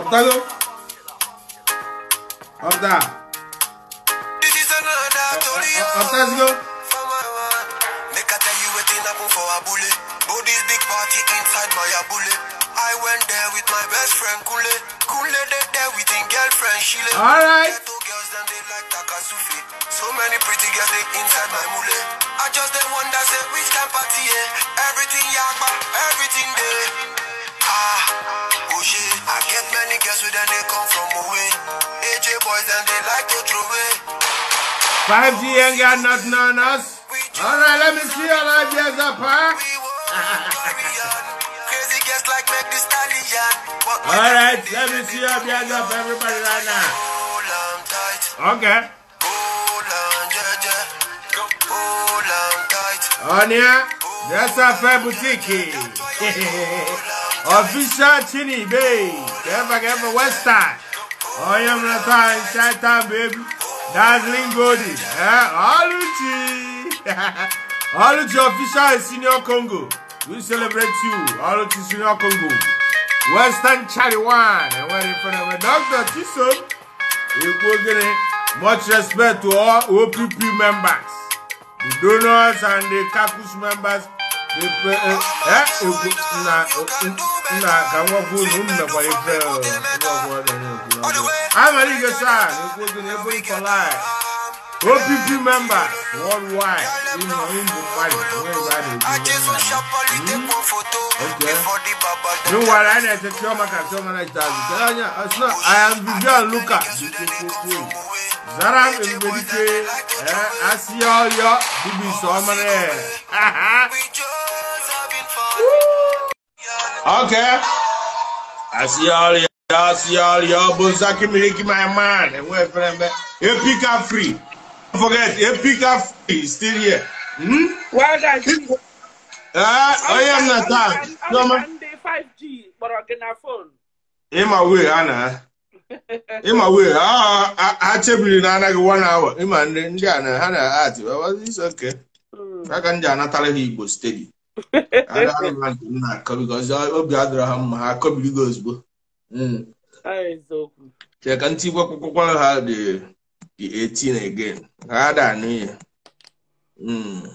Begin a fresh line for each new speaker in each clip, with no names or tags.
Otago. Otago.
This is another story.
Otago.
Make I tell you wetin happen for a bullet. Oh, this big party inside my bullet. I went there with my best friend Kule. Kule they there with his girlfriend Shile.
All right.
Two girls and they like Takasufi. So many pretty girls they inside my mule. I just they wonder say which kind party everything yakba, everything there. Oh shit, I get many girls with them they come from away. AJ boys and they like to throw away.
5G ain't got nothing on us. All right, let me see all our jazz up, huh?
Crazy girls like make this stallion.
All right, let me see your jazz up, everybody, right now.
Hold on tight.
Okay.
Hold on, Jaja. Hold on tight.
On here, that's a fair boutique. Official Chini, babe. Ever West Side. Oh, I'm gonna try inside town, baby. Dazzling Goldie. Oluchi official Senior Congo. We celebrate you. Oluchi Senior Congo. Western Charlie One. And we're in front of a Dr. Chisom. Much respect to all OPP members. The donors and the caucus members. I'm a legal son. For life. OPP members worldwide. I am Vivian Luca. Zaram is I see all your baby summer. Okay. I see all your Bonsaki Miliki, my man. And where from Epica free. Don't forget, Epica free is still here.
Well, guys,
I am not that.
No, 5G, but I get a phone.
In my way, Anna. In my way, I tell you, I go 1 hour. In my Indiana, Hannah, it's okay. I can Janatala he was steady. I don't want to because I'll be other I come you goes. I can see what had the 18 again. I don't know.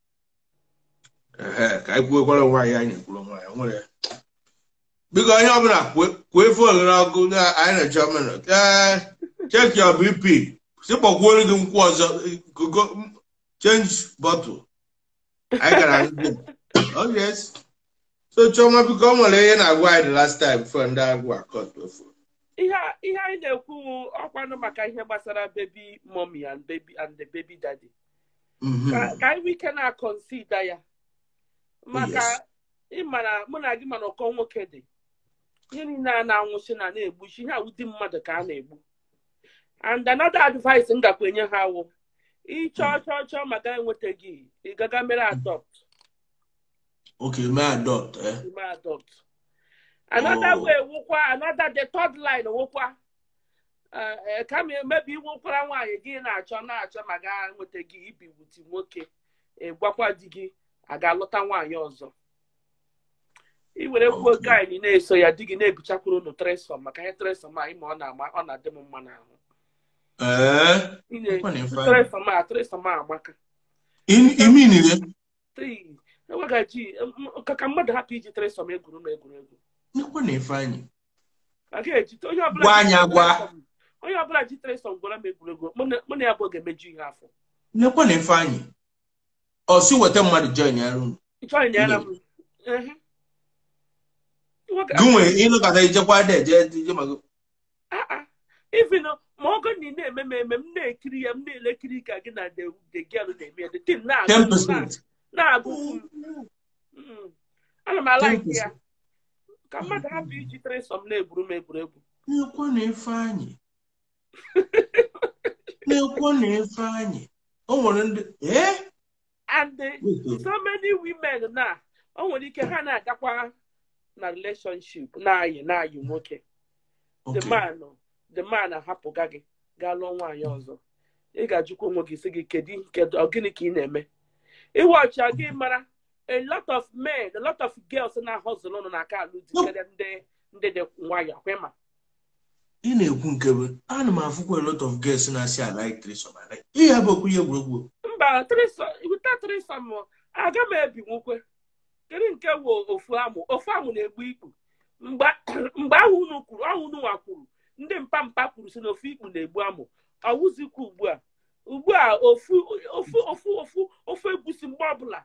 I go why I know. Because you're not wait for a good I German. Check your BP. Simple quality was go change bottle. I can. Oh, yes. So, Choma become a lay and I wide the last time for that work cut before.
Yeah, I know who Opana Maka Basara baby mommy and the baby daddy. Can we cannot consider ya? Maka Imana Monagimano Congo Kedi. Yenina now washing a neighbor, she had with him mother can able. And another advice in Gapunya how each church Magan would take ye, Gagamera adopt.
Okay, my adopt,
My adopt. Another way, another the third line, Wokwa. Come here, maybe Wokra again. I Magan would take ye with him, okay. A Wakwa Digi, I got Lotan yours. He would have worked guy in a so you're digging a Pichakuro no trace from my trace on my on a demo man. Trace from my trace on my maca.
In meaning,
three. What I G, Kakamad happy to trace from a guru.
No one fine.
Again, you told your
blood.
Oh, your blood trace on Gurame, money about a major half.
No one fine. Or see what I'm going to join your room.
Join your room.
Go in, look at the Japan.
Even Morgan in name, Kriam, electric again, and the girl they made the tin now.
10%.
Now, I'm like here. Come on, have you trace some neighbor,
no one fine. No one fine. Oh, eh?
And so many women now. Oh, when you can have that na relationship na you okay. The man a hapo gage galo nwa ya ozo I ga jukwu nwo gi sigi kedu ogini ka I na-eme I watch again mara a lot of men, a lot of girls na hustle no na ka alu di ndị de nwa ya kwema
ị na-ekwu nkebe ana m afụkwa a lot of girls na-asị I like threesome. Ihe bụ okwu ihe egwuregwu.
Mba, threesome aga m ebi nwukwe. Kedu nke wo ofu amụ na-egbu ikpu. Mgbe ahụ unu kwuru, unu nwa kwuru, ndị mpa kwuru si na ofu ikpu na-egbu amụ. Ọwụzikwa ugbu a ofu egusi mgbe ọbụla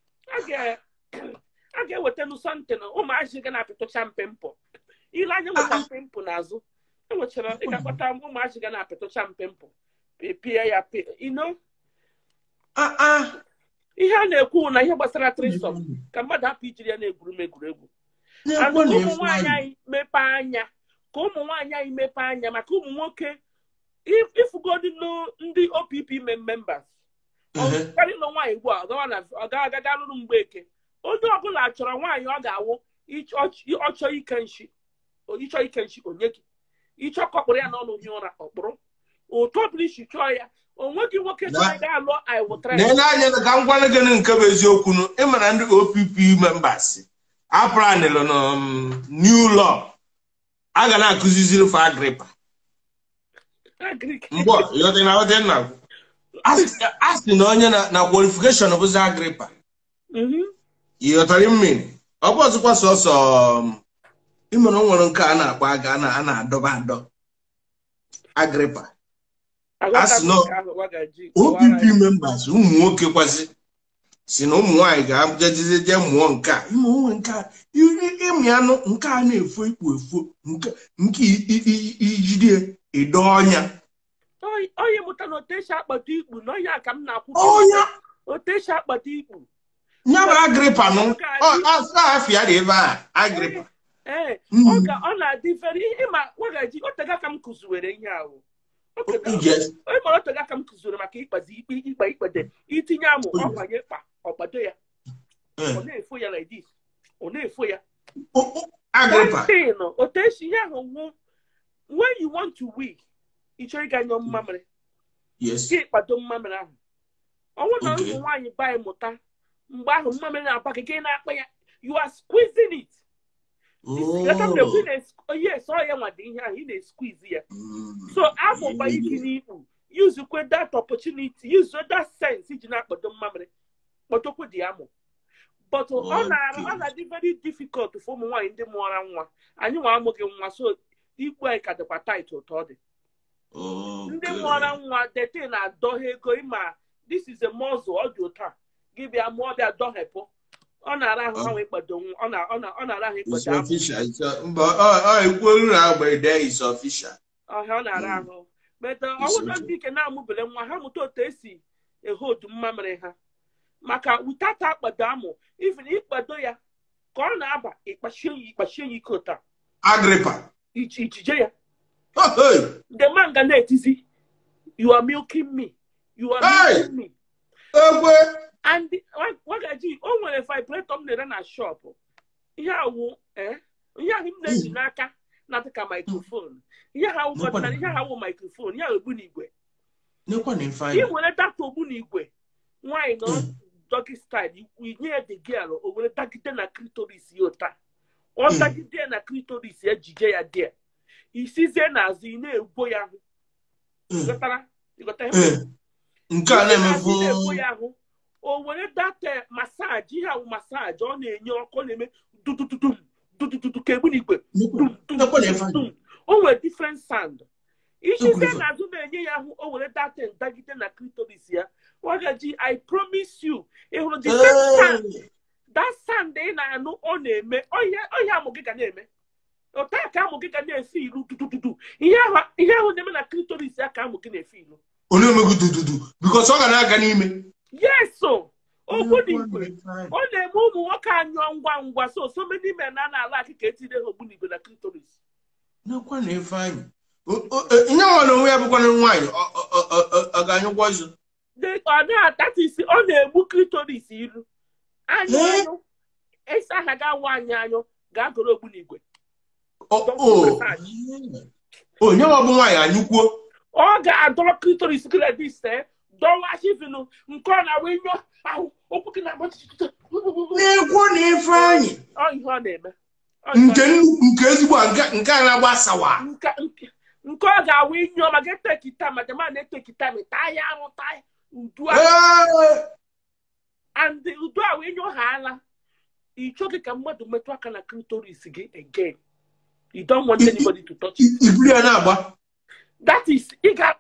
a ga-eweta n'usọntị na ụmụazị ga na-apịtụcha mpempụ. Ile anya nweta mpempụ n'azụ. Enwechara ịgakọta ụmụazị ga na-apịtụcha mpempụ. Pịa ya ihe a na-ekwu na ihe gbasara threesome ka mmadụ hapụ ijiri ya na-egwuru egwuregwu. Ụmụ nwaanyị anyị mepee anya maka ụmụ nwoke ifugodi ndị OPP members karịa nwaanyị ugbu a ọ ga-agaga alụrụ Mgbeke. Onye ọbụla chọrọ nwaanyị ọ ga-awụ ịchọ ike nshi onye gị ịchọ kọkpụrụ ya n'ọnụ onye ụra ọkpụrụ ụtọ ọbụla isi chọọ ya onweghị nwoke chọrọ ga-alụ iwụtara
anya ka m gwana gị nke bụ eziokwu ịmara ndị OPP members apranịlụ na new law a ga na-akụziziri for Agrippa a sị na onye na qualification bụzi Agrippa ịghọtara mmiri ọ bụ ọzọkwa sọsọ ịmara nwere nke a na-akpọ aga a na-adọba adọ Agrippa as no OPP members ụmụ nwoke kwazi si na ụmụ nwaanyị ga-ajeje mụọ nke a ịmụ nke a ịmị anụ nke a na-efo ikpu nke ijide edo ọnya
onye mụta na oteshi akpata ikpu na onye ka m na-akwụ oteshi akpata ikpu
nya bụ Agrippa nụ afịa dị ebe a Agrippa
ọ na-adị fere ịma wagaji otega ka m kụziwere ihe ahụ onye mara otega ka m kụziwere maka ikpede itinye amụ ọkwanye kpa ọgbado ya ọ na-efo ya like this ọ na-efo ya
Agrippa
oteshi ihe ahụ nwụ when you want to win ịchọ ịga nyọ mmamịrị gị ịkpado mmamịrị ahụ ọnwụ na ụmụ nwaanyị baị mụta mgbe ahụ mmamịrị na-agba gị na-akpa ya you are squeezing it. Yes, ọ ya nwa dị ihe ahụ ị na-squeeze ya. So afọ mgbe iji n'ikpu use that opportunity, use that sense iji na-akpado mmamịrị kpọtokwu dị amụ. But ọ na-adị very difficult for ụmụ nwaanyị ndị mụọra nwa anyị nwa amụghị nwa so ikpu anyị ka dịkwa tight ụtọ ọ dị. Ndị mụọra nwa dete na-adọha ego ịma this is a muzzle ọ dị ụta gị bịa mụọ bịa dọhepụ ọ na-ara ahụ ha ịkpado ọ na-ara ahụ ịkpado ọ na-ara ahụ meta ọwụdọ ndị ike na-amụbele nwa ha mụta otu esi ehodu mmamịrị ha maka witata akpado amụ even ịkpado ya ka ọ na-aba ịkpachie ya ike ụta
Agrippa
ijije ya the man ga na-etizi you are milking me and wagaji o nwere vibrator m na-ere na shop ihe ahụ m na-eji n'aka na-adị ka microphone ihe ahụ microphone ya ogbu n'igwe ị nwere data ogbu n'igwe nwaanyị nọ doggy style nye ya the girl o were dagide na clitoris ya ụta ọ dagide na clitoris ya jije ya dị isizie n'azụ ị na-egbo ya ahụ
nke a na-emefu
ya ahụ o were data masaji ihe ahụ masaji ọ na-enye ọkụ na-eme dudududu ka egbu n'igwe o nwere different sound isizie n'azụ na-enye ya ahụ o were data ndagide na clitoris ya wagaji I promise you ịhụrụ the same sound that sound ị na-anụ ọ na-eme ọhịa amụ gị ga na-eme ụta ka amụ gị ga na-esi ilu dudududu ihe ahụ na-eme na clitoris ya ka amụ gị na-efe ilu
ọ na-emegu dududu because ọ ga na-aga n'ime
yes ogbu n'igwe ọ na-eme ụmụ nwoke anyụọ ngwa ngwa so many men na-ala akịka etinye ha ogbu n'igwe na clitoris
nakwa na ife anyị nye nwa na onwe ya bụkwana nwaanyị ọ ga-anyụkwa ọzọ
ọ na-egbu clitoris ilu anyụ esa ha ga-awa anyụ ga-agoro ogbu n'igwe
onye ọ bụ nwaanyị anyụkwuo
ọ ga-adọrọ clitoris gịledise dọwa shivinu nke ọ na-awe nyọ ahụ okwu gị na-agba
na-ekwu na ife anyị
ihe ọ na-eme
nke ezigbo nke a na-agba asawa
nke ọ ga-awụ inyo ma ga-etekita ma dema na-etekita ma taa ya arụ taa udu and udu a wee nyo ha ala ịchọghị ka mmadụ metụ aka na clitoris gị again. You don't want anybody to touch it.
That
is you are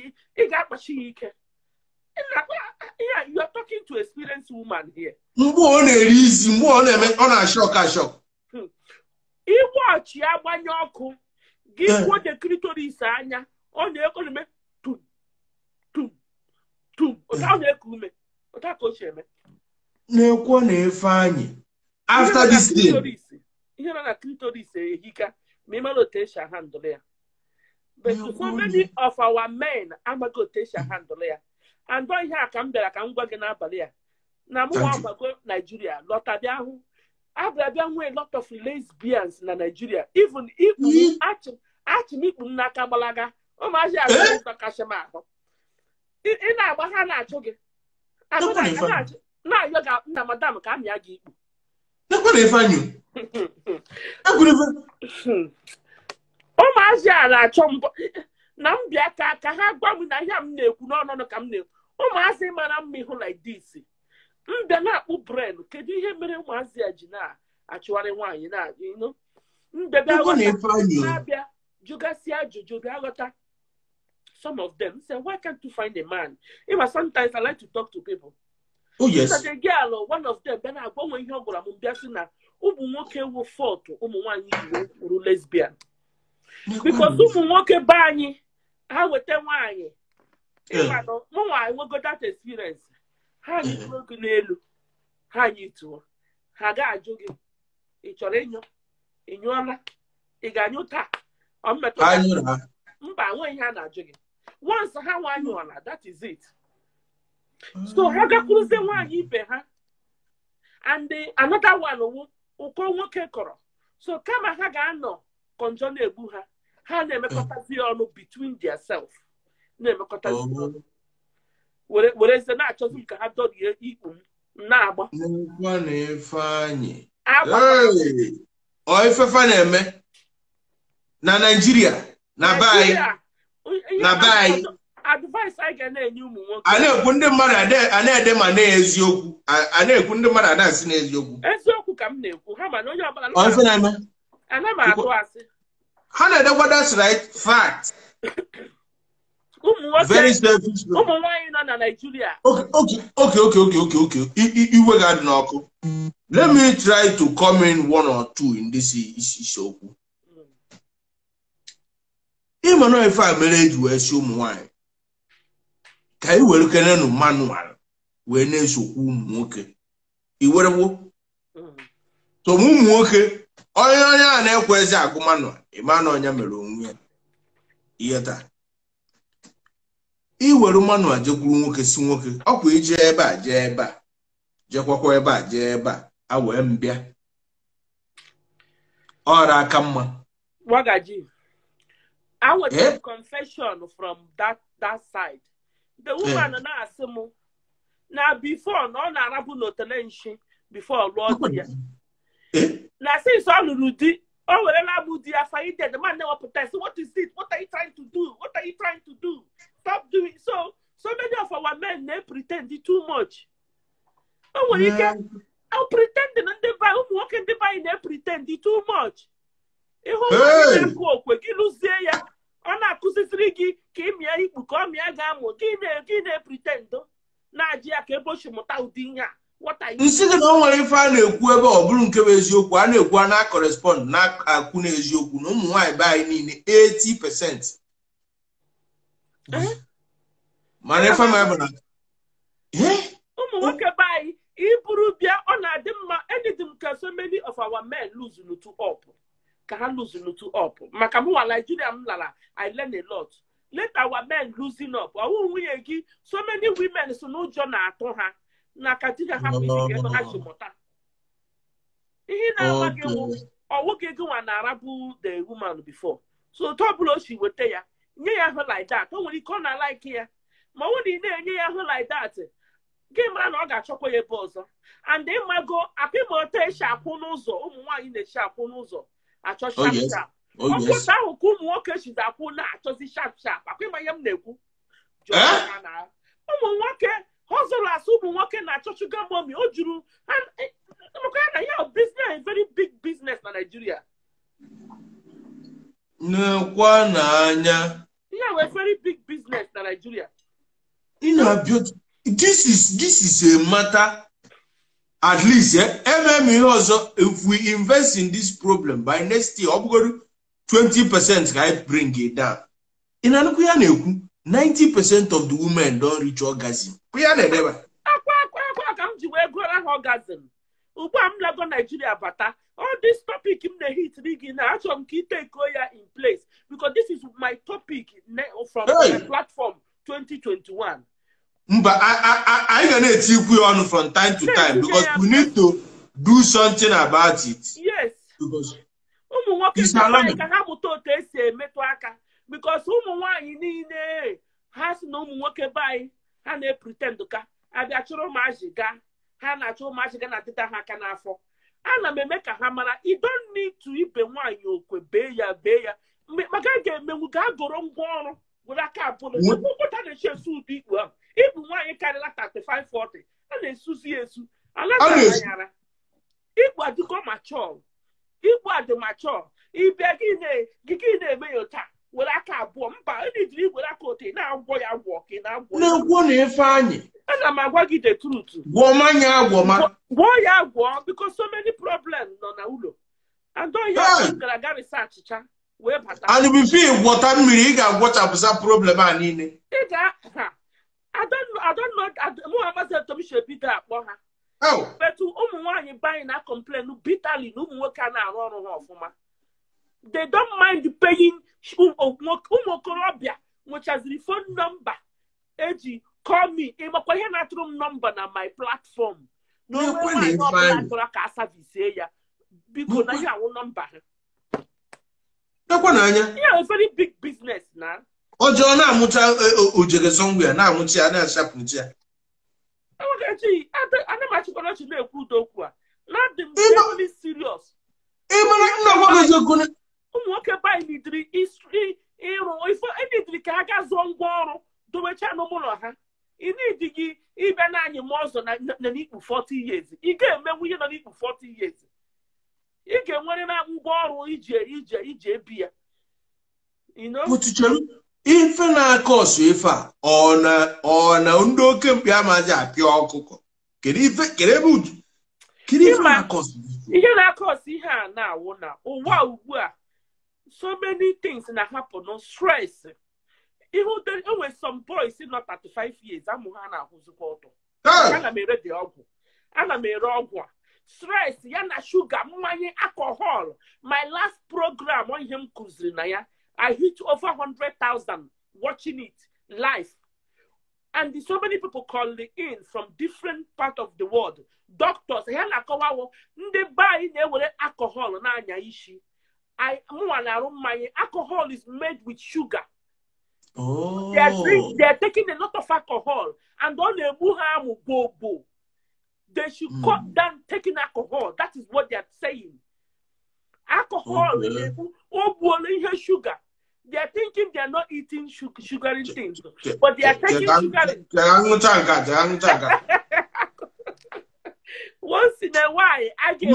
talking to experienced woman here. He watch ya banyoku. Give what the clitoris anya on the economy to after this thing. Here on a clitoris hika. Tesha handle there. But so many of our men, I'm a good Tesha handle there. And don't hear come there, I can go again up there. Now, go Nigeria, lot of them. I've a lot of lesbians in Nigeria. Even if actually Nakabalaga, oh my God, Kashama. In our Bahana Chogi. Now you got Madame Kamyagi.
Look what they find you.
Ụmụazị a na-achọ mbọ na mbịa ka ha gwa m na ihe m na-ekwu n'ọnụ ka m na-ekwu. Ụmụazị mara mma ihu like this. Mbịa na-akpụ brain kedu ihe mere ụmụazị a ji na-achụgharị nwaanyị na mbịa jụgasịa ajụjụ bịa ghọta. Some of them say, why can't you find a man? Even sometimes I like to talk to people.
Oh yes.
So the girl, one of them, then I go when you go to Mumbiasina. Umu nwoke wo fought umu nwanyi wo lesbian because umu nwoke banyi ha wete nwanyi ịmano mo nwanyi we go that experience ha ni nwoke n'elu ha yi tuo ha ga ajụ gị ị chọrọ ịnyụọla ị ga-anyụ taa ọ mmetụ mba nwe ihe a na-ajụ gị once ha nwanyụọla that is it. So ha gakwuruzie nwanyi ibe ha and another one uko nwoke kọrọ so kama ha ga-anọ konjo na-egbu ha na-emekọtazi ọnụ between themselves na-emekọtazi ọnụ were eze na-achọzi ka ha dọrie ikpu na-agba
ifefa na-eme na Nigeria na bai
advice I ga na-enye ụmụ nwoke
a na-ekwu ndị mmadụ a na-ede ma na-eziokwu a na-ekwu ndị mmadụ adasị n'eziokwu
ka m na-ekwu ha ma na onye ọbụla ana m atụ asị
ha na-edekwa that's right fact
ụmụ nwaanyị nọ na Nigeria
okay iwe ga-adị n'ọkụ. Let me try to comment one or two in this isiokwu. Ịma na ife a mere eji wee si ụmụ nwaanyị ka i were kenenu manual wee na-esokwu ụmụ nwoke iwerewo so ụmụ nwoke onye a na-ekwe ezi agụ manual ịma na onye mere onwe ya ihe taa iwere manual jekwuru nwoke si nwoke ọkwa ije ebe a jee ebe a jekwakwa ebe a jee ebe a wee mbịa ọra aka mma
wagaji. I was a confession from that side. The woman and I said, now before no na Arabu no tenenshi before Lord here. Now since all Rudy, oh well Abudi Afaite, the man never protest. What is it? What are you trying to do? What are you trying to do? Stop doing so. So many of our men they pretend too much. Oh well, you can I'll pretend and they buy walking they buy they pretend too much. Ọ na-akụzisiri gị ka ịmịa ikpu ka ọ mịa ga-amụ gị na-pretendo na-ajị ya ka ebe ochi mụta ụdị ihe a
nsị gị na o nwere ife a na-ekwu ebe ọ bụrụ nke bụ eziokwu a na-ekwu a na-correspond na-akwụ n'eziokwu na ụmụ nwaanyị be anyị niile 80%. Mana ife ma bụ na
ụmụ nwoke be anyị iburu bịa ọ na-adị mma anything ka so many of our men lose to up. Can lose to up. Makamuwa Nigeria mlala. I learn a lot. Let our men losing up. So many women so no jona atoha. Na katika happy together hashimota. He na wage or woke go an Arabu the woman before. So Tobulo she would tell ya. Near her like that. Oh, when you corner like here. Ma when you near her like that. Game man or got chocolate bozo. And then my go a people take shaponozo. Why in the shaponozo. Oh, yes.
Oh yes.
Ahụ ka ụmụ nwoke shizi akwụ na-achọzi sharp akwa ịma ihe m na-ekwu ụmụ nwoke hustle as ụmụ nwoke na-achọ sugar mommy o juru na ya business very big business na Nigeria.
Nekwa n'anya.
Yeah, we're very big business in Nigeria.
This is a matter. At least, also, if we invest in this problem by next year, 20% can bring it down. In Anukuya, 90% of the women don't reach orgasm.
Orgasm. Nigeria bata. All this topic in the heat rigging actually keep take in place because this is my topic from my platform 2021.
But I gonna take you on from time to time because we need to do something about it.
Yes.
Because
because has no buy and they pretend to have actual magic. Natural magic and I for. And I make a hammer. You don't need to even one you could bear. Magaga, we got go wrong one with a couple of what are the shares who did well. Even one you carry like 3540 and then Susie. It was to go mature. It was the mature. If begin a well, I can't bomb, but I need to with a coat. Now, boy, I'm walking. No
one if funny.
And I'm walking the truth.
Woman,
boy, I walk because so many problems on Aulo. And don't you have to research,
and we feel what I'm really got what up that problem I need.
I don't know. Muhammad to be should be that.
Oh,
but to one you buying a complaint, bitterly, no more can I run off. They don't mind paying Umokorobia, which has the phone number. AG, call me. I'm a number on my platform. No one because I have a number. Yeah, a very big business now.
Oh, John, I'm Ujega somewhere now. Mutia, Shapuja.
I know much about you know who do. Not the very serious. Walk by the history, if anything can get zone to which I know more. You need to even 9 months than equal 40 years. You get me, we don't equal 40 years. You get one in that borrow EJ beer. You know,
if I course if on undo can be a maja pure cocoa. Can even cost
here now, oh wow. So many things that happen, no stress. Even there always some boys in not 35 years. I'm Muhana who's supporter. I made the ogre. And I made ogre. Stress, yana sugar, money, alcohol. My last program on him Kuzinaya, I hit over 100,000 watching it live. And so many people calling in from different parts of the world. Doctors, they buy alcohol na ishi. Alcohol is made with sugar.
Oh.
They are taking a lot of alcohol and on the bobo. They should cut down taking alcohol. That is what they are saying. Alcohol, sugar. They are thinking they are not eating sugary things, but they are taking sugar. Once in a while, I get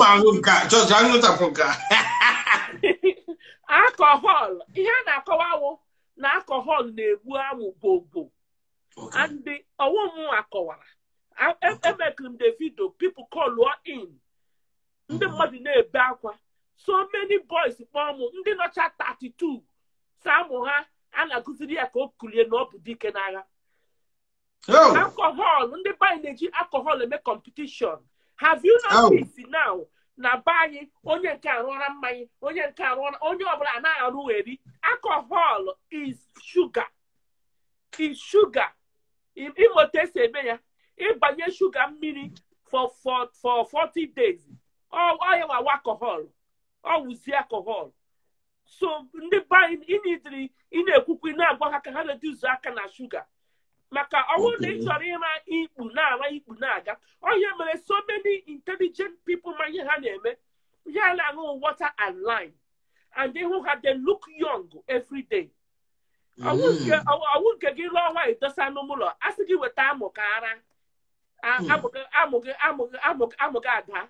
alcohol. Na alcohol na-egbu amụ bobo. And the ọwụmụ akọwara. Emeklum Davido, people call in. Ndị mmadụ na-ebe akwa. So many boys kpọmụ ndị nọcha 32. Samụ ha a na-akụziri ya ka o kulie na ọ bụ dike n'agha. Alcohol, ndị banyị na-eji alcohol eme competition. Have you noticed now? Na banyị onye nke arụọra mmanya, onye nke arụọra, onye ọbụla na-arụ eri. Alcohol is sugar. Is sugar. Imotese eme ya. Ịbanye sugar mmiri for 40 days. Ọ ya alcohol. Ọ wụzi alcohol. So ndị banyị ị na-ekwukwu na-agwa ha ka ha reduce aka na sugar. Maka ọwụ na ịchọrọ ịma ikpu na-aga. Onye mere so many intelligent people ma ihe ha na-eme. Ya na-aṅụ water and lime. and who had they look young every day. I won't get long way does no more. As to give a time or cara. Amogada.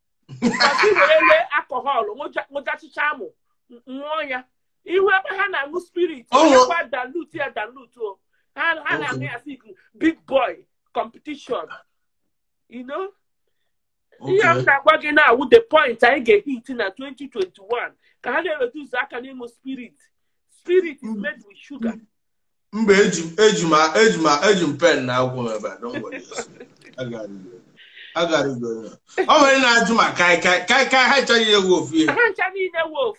Alcohol, Mojachi Chamo, Moya. You have a hand spirit. Oh, what dilute here than Luto. And big boy competition. You know? You have that working out with the point I get hit in 2021. Can I reduce that kind of spirit? Spirit is made with sugar.
Ejim pen now, don't worry. I got it going. Oh, when I do my kai, I tell you, wolf.
I tell you, the wolf.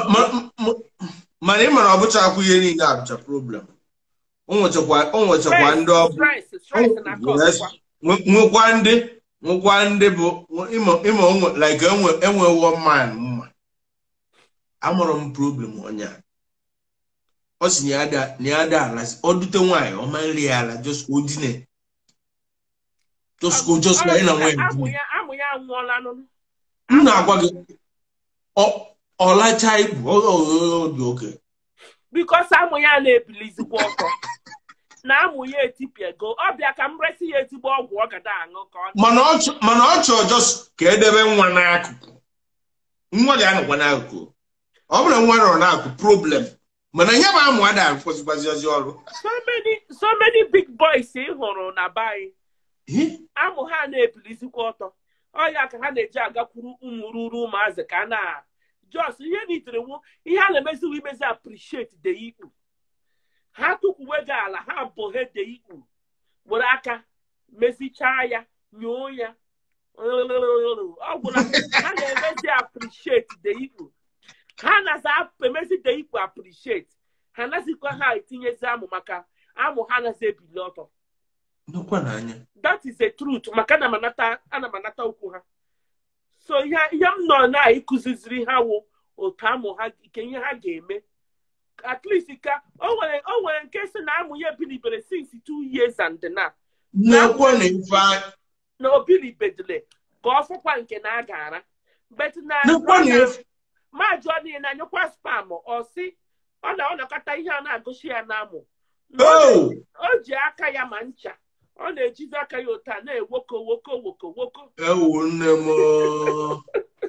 My name and Abucha, we need a problem. Almost a one dog. Yes, one day, like one man. I'm on problem on ya. Us near that, las Odute wine, or my real, just ordinary. Just go, just wait and wait. All I type, okay.
Because I'm a police walker. Now we go up there, come rest here to walk a down.
Manocho just get them one act. What I know when I go. I'm not one or not problem. Man, I never am one
so many big boys say horror na buy. I'm a police quarter. Oh, ya can have a jagakuru umuru mazakana. Just you need to know he had a message we must appreciate the equal. How to wegala, how bohead the equal. Waraka, Messi Chaya, Nyoya. Oh, I appreciate the equal. Hannah's up, Messi the equal appreciate. Hannah's equal high, Tinyazamu Maka, Amo Hannah's a piloto.
No,
that is the truth. Makana manata, ana manata ukuha. So yam no na ikuzizri hawo otamo ha kenye ha game. At least ika when case na amu ye bili bele since 2 years and na.
No one in fact.
No bili bedle. Go for kwa nke na agara. But na
no one if
ma Johnny na nyokwa spam or see ona kata ihe na agoshi ya na amu.
Oh,
oji aka ya mancha. On a Jizaka Yota, woko.
Oh,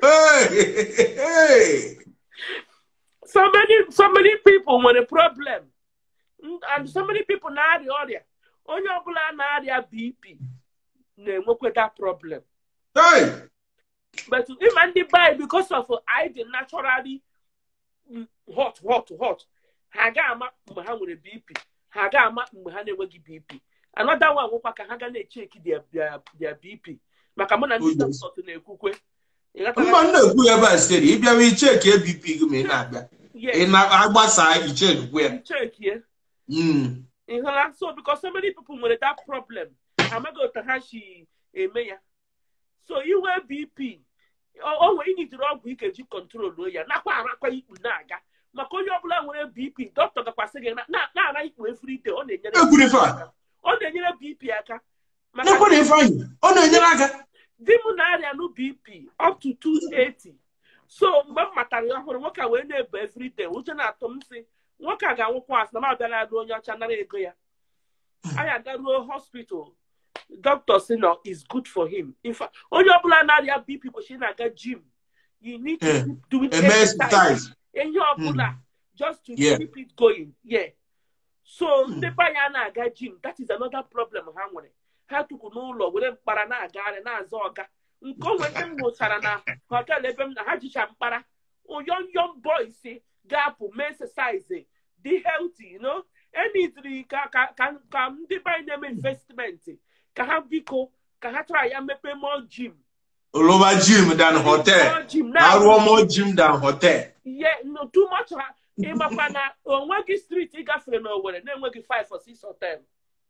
hey.
So many people want a problem. And so many people now the audio. On your plan now BP. They work with that problem.
Hey.
But even buy because of I did naturally hot. Hagama Muhammad BP. Hagama Muhammad BP. Another one will pack a hagane check their BP. Macamona does not in a cookwe.
Whoever said, if you check your BP, you may not. In my side, you check where.
Check here. So, because so many people with that problem, I'm going to go to Hashi, a mayor. So, you wear BP. Oh, we need to run week and you control lawyer. Not quite you naga. Macoyo Blanc will BP, Doctor the Passage, not right with free day on the on the BP aka.
Nobody find on the
Dimunaria no BP up to 280. So material for work away every day. Which not Tom say work I got was no matter your channel. I had that hospital. Doctor say no is good for him. In fact, on your plan BP machine I got gym. You need to do it exercise in your plan just to keep it going. Yeah. So the bayana ga gym, that is another problem. How to no law with them parana garena zoga. Go when them go sarana, hotel them haji champara. Oh, young boys say gap exercise, the healthy, you know. Any three can come the buy them investment. Can have biko, can have try and make more gym.
Lower gym than hotel. I want more gym than hotel.
Yeah, no too much. Imapana on Wagi Street, he got friend over and then working 5 or 6 hotel.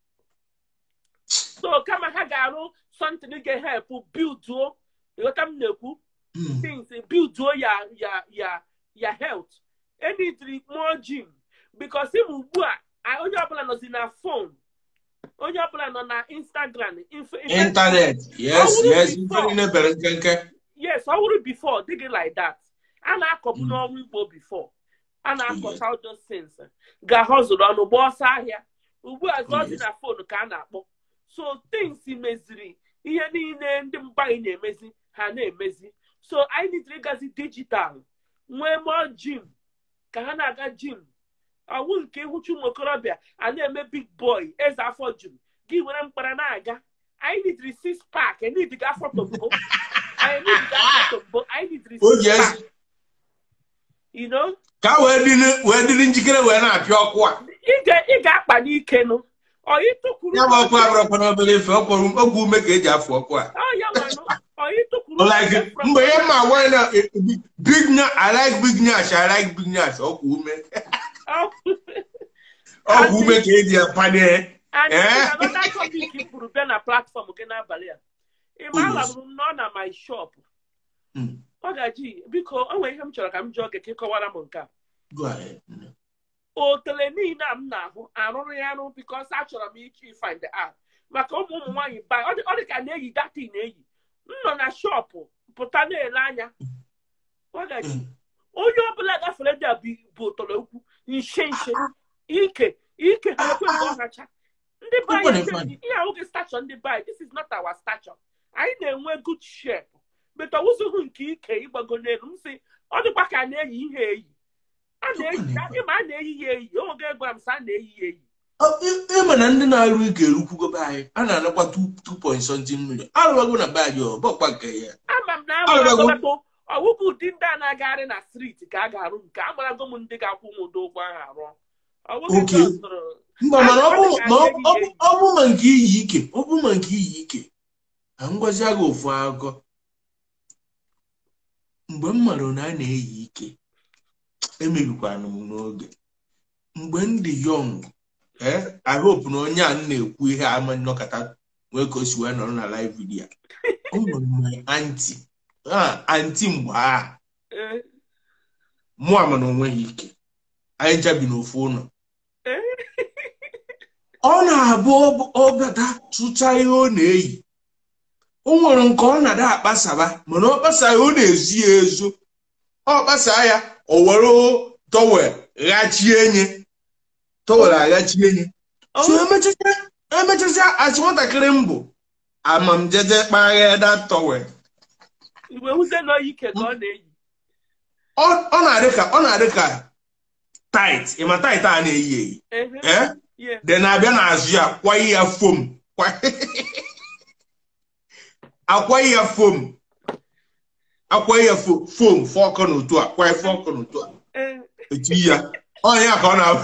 So come and hagaro something to get help build to you come neku things build to your health. Any three more gym because him I only plan on a phone. Only plan on Instagram.
Internet. Yes.
Yes, I would before digging like that. a na-akọbu n'ọrụ Igbo before a na-akọcha all those things ga-ahọzụrụ ọnụ gba ọsọ ahịa ugbu a zọzi na fonu ka a na-akpọ so things meziri ihe niile ndị mgbanyị na-emezi ha na-emezi so anyị need ịgazi digital nwee more gym ka ha na-aga gym ọwụ nke ịhụchu ụmụ okorobịa a na-eme big boy eze afọ juru gị were mkpara na-aga I need 6 pack I need ga foto I need 6 pack you know
ka wee dịrị njikere wee na-apịa ọkụ a
ị ga-akpa n'ike nụ oyi tukuru
ya bụ ọkụ abụrụkwa n'obere efe ọgwụ ume ka eji afụ ọkụ a
oyi tukuru
mgbe ihe ma nwanyị na big na I like big nash ọgwụ ume ọgwụ ume ka eji apanye
another topic kwuru bịa na platform gị n'abalị a ịma alabụrụ m nọ na my shop ọ gaji biko o nwere ihe m chọrọ ka m jụọ gị ka ịkọwara m nke a otele niile a m na-ahụ arụrụ ya arụ because achọrọ m ike find out maka ụmụ nwaanyị ba ọ dị ka na-eyi dati na-eyi m nọ na shọpụ pụta na-ele anya ọ gaji onye ọbụla gafere dị bụ otele ukwu nshe ike ha ekwe mgbe ọ nacha ndị baanyị ihe ahụ gị stature ndị baanyị this is not our stature anyị na-enwe good shape but ọwụzụghị nke ike ịgbago n'elu m sị ọ dịkwa ka a na-eyi ihe eyi a na-eyi ya eyi oge gwara m sị a na-eyi ya eyi
ịma na ndị na-arụ ike erukwugo be anyị a na-anakwa 2.something million arụbago na be anyị ọbọkwa nke ya
ama m na amarago ọwụbụ ụdị ndị a na-agagharị na streeti ka a ga-arụ nke amarago m ndị ga-akwụ m ụdọ ụgwọ ahụ arụ
mana ọ bụ ma nke iyi ike na ngwazi agha ofu akụkọ mgbe m mara na a na-eyi ike emebikwana m n'oge mgbe ndị young I hope na onye a na-ekwu ihe ama nnọkọta nwee ka o si wee nọrọ na live video o nwere my anti mgbe a mụ ama na onweghị ike anyị jabi n'ofu ụlọ ọ na-abụ ọbata tụcha ihe ọ na-eyi o nwere nke ọ na-ada akpasaba mana ọ kpasa ya ọ na-ezi ya ezo ọ kpasa ya o were towel aghachi enye so emechacha achị nwatakịrị mbụ amamjeje kpagha da towel ọ na-adị ka tight ịma tight a na-eyi eyi de na-abịa n'azụ ya kwaghị ya foam akwaghị ya foam fọkọ n'otu a kwaghị fọkọ n'otu a etu ya ọnya ka ọ na-abụ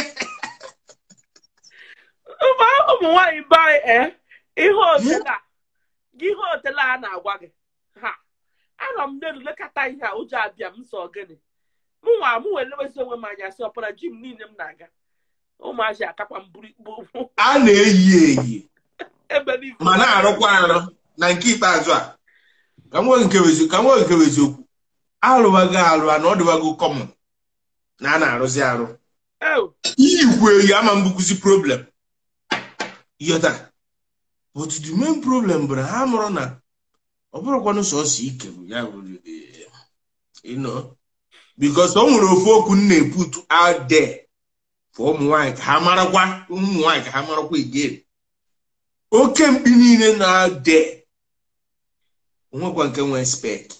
ụmụ nwaanyị baa ihe otela a na-agwa gị ha anọ m n'elu lekọta ihe a ụjọ abịa m sọ gịnị m wee lewezi onwe m anya sị ọpara ji m niile m na-aga ụmụazị akakwa m buru ikpo
a na-eyi ma na-arụkwa arụ na nke ikpeazụ a ka nwe nke eziokwu arụbago arụ na ọ dịbago kọmọn na a na-arụzi arụ iyikwu eyi ama mbukwuzi problem yọta but the main problem bụ na ha mụrụ na ọ bụrụkwanụ sọsọ ike bụ ya because o nwere ofu okwu m na-eputu out there for ụmụ nwaanyị ka ha marakwa again oke mkpi niile na out there onwekwa nke nwee spek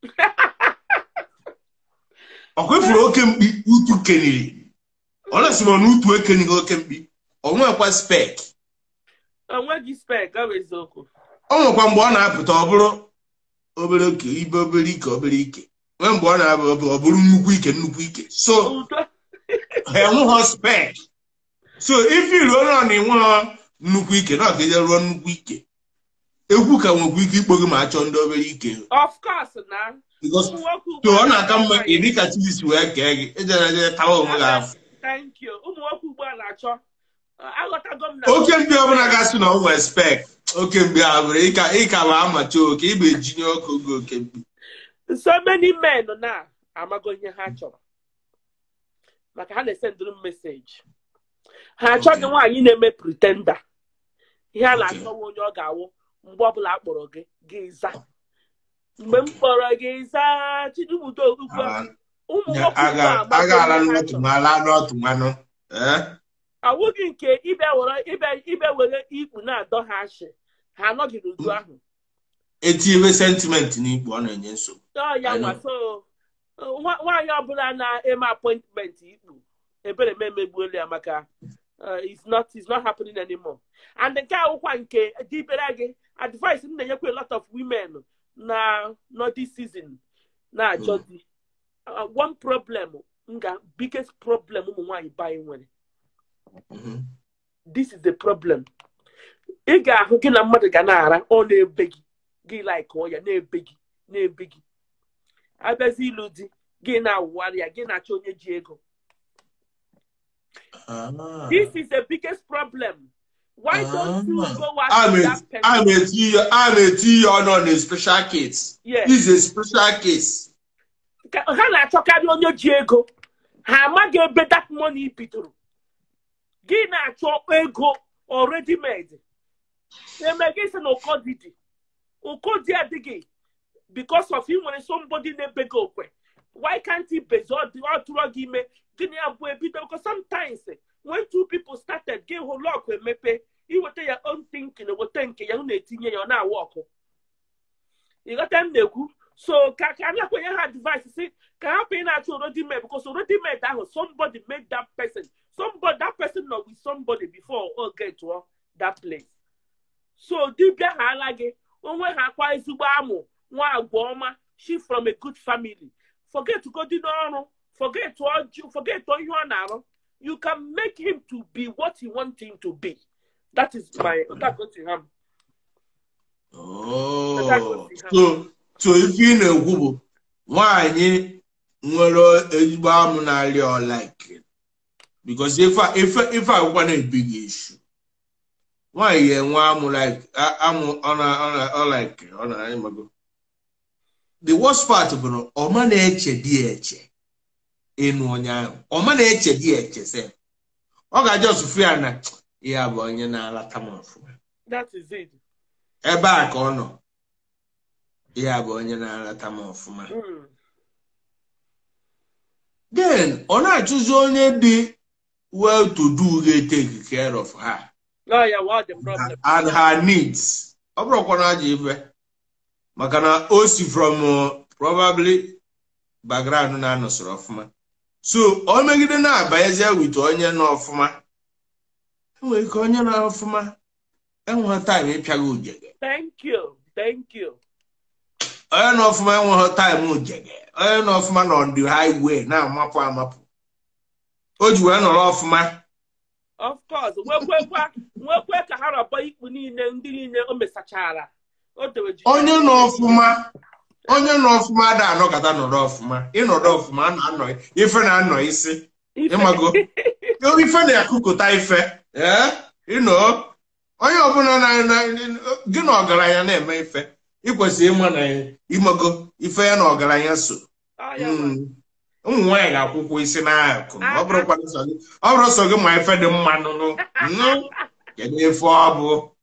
ọ kwefuru oke mkpi utu keniri ọ na-asị m na utu ekenighị oke mkpi o nwekwa spek
onweghị spek ọ bụ eziokwu
o nwekwa mgbe ọ na-apụta ọ bụrụ obere oke ibe obere ike nwee mgbe ọ na-abụ ọ bụrụ nnukwu ike so enweghị spek so ife iruo na enweghị nnukwu ike na ọka eje ruo nnukwu ike egwu ka nwekwa ike ikpo gị ma achọ ndị obere ike
of course na
so ọ na-aka mma ịdị ka chilisi wee kee gị ejere tawa onwe gị afọ
thank you ụmụ nwoke ugbu a na-achọ aghọtago m na
oke mgbe ọbụla gasị na o nwee spek oke mgbe a bụrụ ịka ma amacha oke ịba ejinye ọkụ oge oke mgbe
so many men na-amago ihe ha chọrọ maka ha na-esendụrụ m meseji ha achọghị nwaanyị na-eme pretenda ihe a na-achọwa onye ọ ga-awụ mgbe ọbụla akpọrọ gị za mgbe m kpọrọ gị saa Chidibudo ugbu a ụmụ nwoke
agara n'otu mala n'otu nwanụ
awụghị nke ibe were ikpu na-adọ ha ashị ha anọghị n'udu ahụ
etiwe sentiment n'ikpu ọ na-enye nsogbu
ya nwa so nwaanyị ọbụla na-eme appointment ikpu ebere m emegbuola ya maka it's not happening anymore. And nke akwụkwa nke dibere gị advice m na-enyekwa a lot of women na this season na ajọdi one problem biggest problem ụmụ nwaanyị bayi nwere. This is the problem. Ị ga-ahụ gị na mmadụ ga na-ara ọ na-ebe gị like ọ ya na-ebe gị abịazi ilu di gị na-awụwarị ya gị na-achọ onye ji ego. This is the biggest problem. Why don't you go after that person?
I'm a T on a special case.
Yes.
This is a special case.
Ha na-achọkarị onye ji ego. Ha amaghị ebe that money bidoro. Gị na-achọ ego already made. Eme gị sị na ụkọdị adịghị because of you when somebody na-ebe gị okwe. Why can't he bezo ọ tụrụ gị ime gịnị abụọ ebido? Because sometimes when two people started gị hụ lọk emepe iweta ya own thinking weta nke ya na-etinye ya ọ na-awa ọkụ. Ịghọta m na-ekwu so ka a na-akwenye ha advice si ka hapụ ị na-achọ already made because already made ahụ somebody made that person. That person know with somebody before or get to that place. So dibia ha ala gị onwe ha kwa ezigbo amụ nwa agwa ọma she from a good family. Forget to go to the forget to you now. You can make him to be what you want him to be. That is my that goes to him.
Oh, so if you know why nwere ezigbo amụ na-arị ọ like because if I want a big issue, why you want like I'm on like on the worst part of it, Oma na-eche DH enu onye ahụ. Oma na-eche DH se. Ọ ga-just fear na ya bụ onye na-alata m ọfụma.
That is it.
Ebe a ka ọ nọ. Ya bụ onye na-alata m ọfụma. Then ọ na-achụzi onye dị well to do take care of her.
Oh yeah, what the problem?
And her needs. Ọ bụrụkwa na aja ife. Makana osi from probably background na anọsoro ọfụma. So ọ megide na-abayezie with onye nọ ọfụma. Enwere ike onye nọ ọfụma enweghị time ịpịaghị ujege.
Thank you.
Onye nọ ọfụma enweghị time ujege. Onye nọ ọfụma nọ on the highway na-amapụ. O ji wee nọrọ ọfụma.
Of course, nwekwe ka ha rọba ikpu niile ndị niile o mesachara.
Onye nọ ọfụma da anọkata nọrọ ọfụma. Ịnọrọ ọfụma na-anọ ife na-anọ isi. Ịmago. Ife na-akụkọta ife. Onye ọbụla gị na ọgaranya na-eme ife. Ikwesị ịma na ịmago ife ya na ọgaranya so. Ụmụ nwaanyị ga-akwụkwọ isi n'akụ. Ọ bụrụ sọ gị ma ife dị mma nụnụ. Kedu ife ọ bụ?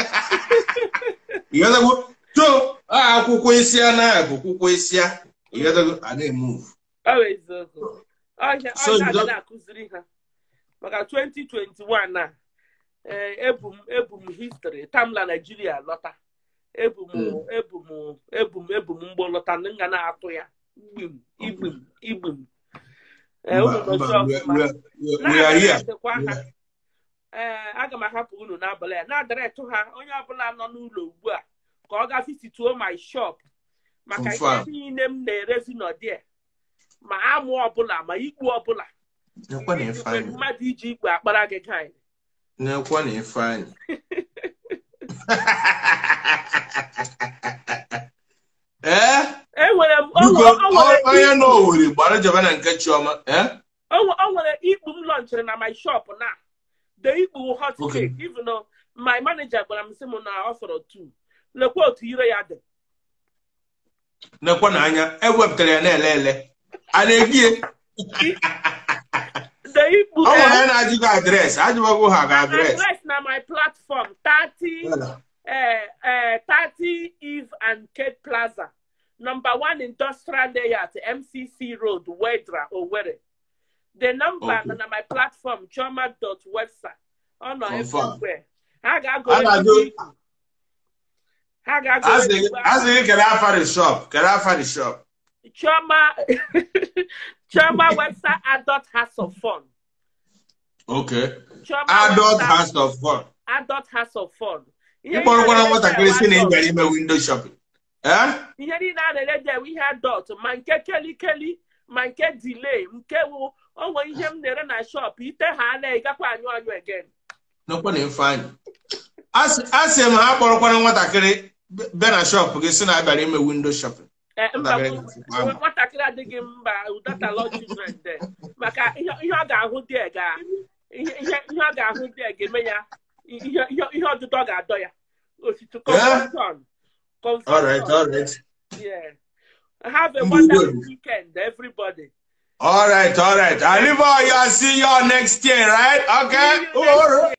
So akwụkwọ isi ya na-akwụkwọ isi ya. A na-emove.
So na-akụziri ha maka 2021 na ebum history tamla Nigeria lọta. Ebum mgbo lọta nga na-atụ ya. Igbum. Aga m ahapụ unu n'abalị a na-adịretụ ha onye ọbụla nọ n'ụlọ ugbu a ka ọ ga-visituo my shop maka ihe niile m na-erezi n'ọdịa ma amụ ọbụla ma ikpu ọbụla mmadụ iji ikpu akpara gị gaị
na-ekwe na ife anyị
enwere m
onye n'Owerri gbara jebe na nke Chioma
o nwere ikpu m lọnchịrị na my shop na the ikpu hot cake even though my manager gwara m sị m na ọ fọrọ 2 lekwa otu ire ya dị
nekwa na anya ewepụtara ya na-ele a na-egie ọ nwere na-ajụ gị adreesị ajụbagwo ha ga adreesị
na my platform 30 Eve and Kate Plaza Industrial Layout, MCC Road, Wedra, Owerri. The number on my platform, chioma.website. Oh no, everywhere. I gotta go.
As you can have for the shop. Can have for the shop.
Chioma website, Adult House of Fun.
Okay. Adult House of Fun.
Adult House of Fun.
You want to listen in the window shopping. Eh?
We had dot. Manke Kelly. Manke delay. Mke oh when him there na shop. Ite hale igakwa anyu again.
No one fine. As him ha kpọrọ kwana nwatakịrị be na shop gị si na abịara ime window shopping.
Nwatakịrị adịghị mba udata law children there. Maka ihe ọ ga-ahụ dị ga ihe ọ ga-ahụ dị ga-eme ya ihe ọdụdọ ga-adọ ya. Osito confusion.
All right.
Yeah. Have a wonderful weekend, everybody.
All right. I'll see you all next year, right? Okay.